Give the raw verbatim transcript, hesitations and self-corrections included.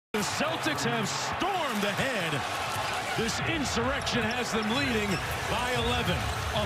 The Celtics have stormed ahead. This Insurrection has them leading by eleven.